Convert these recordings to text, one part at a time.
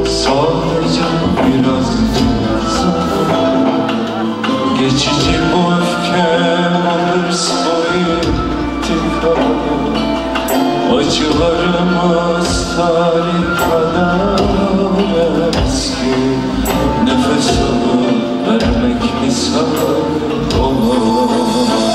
Sadece birazcık zaman, geçici bu öfke alırsa o intikam. Acılarımız tarih kadar eski, nefes alıp vermek misal olur.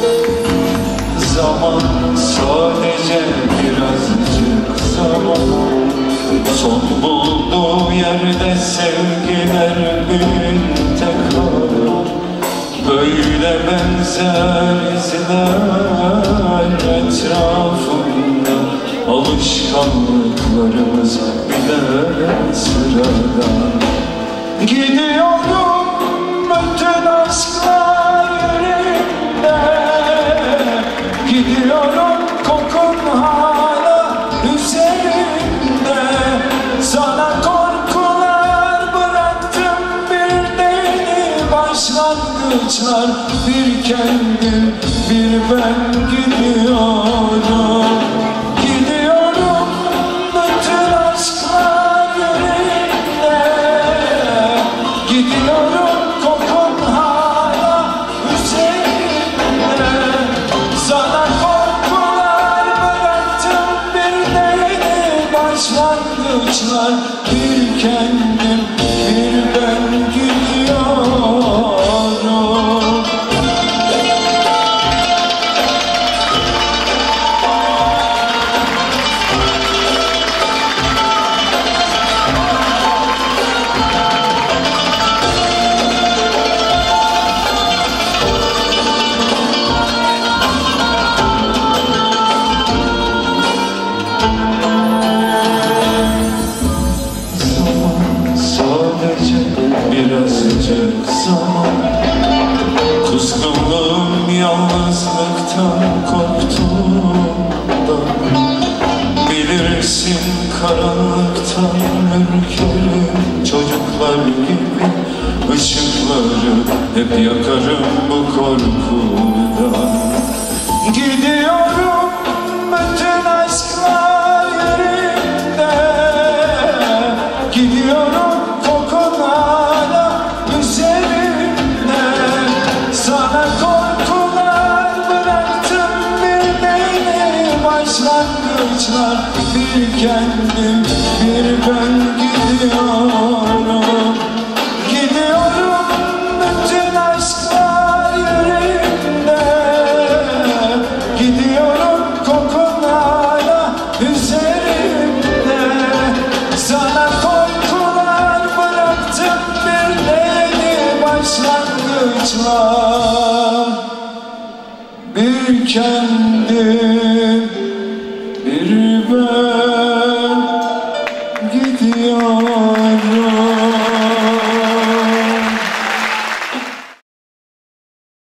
Zaman sadece birazcık zaman, son bulduğu yerde sevgiler bin tekrar. Böyle benzer izler etrafımda, alışkanlıklarımız bile sıradan. Gidiyorum bütün aşklar yerinde, gidiyorum kokun hala üzerimde. Sana korkular bıraktım, bir deli başlangıçlar, bir kendim bir ben gidiyorum. Gidiyorum bütün aşklar yerinde, gidiyorum kokun hala üzerimde. Sana korkular bıraktım, bir deli başlangıçlar, bir kendim bir ben gidiyorum. Birazcık zaman, kuzgunluğum yalnızlıktan korktuğumda. Bilirsin karanlıktan ürkerim, çocuklar gibi ışıkları hep yakarım bu korkudan. Gidiyorum bütün aşklar yerinde, gidiyorum kokun hala üzerimde. Sana korkular bıraktım, bir deli başlangıçlar, bir kendim bir ben gidiyorum. Gidiyorum bütün aşklar yerinde, gidiyorum kokun hala üzerimde. Sana korkular bıraktım, bir deli başlangıçlar, bir kendim